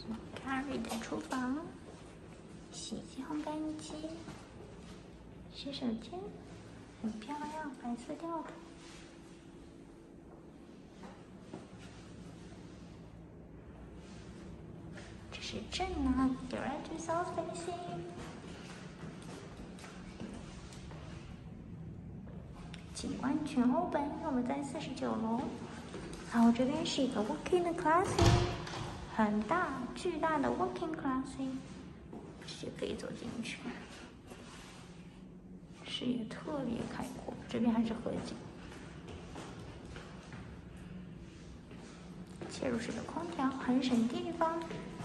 Carrie 的厨房，洗衣机、烘干机，洗手间，很漂亮，白色调的。这是正啊 ，Direct to South facing。景观全 open， 我们在49楼。然后这边是一个 walk-in 的 closet， 很大巨大的 walk-in closet， 直接可以走进去，视野特别开阔。这边还是河景，切入式的空调很省地方。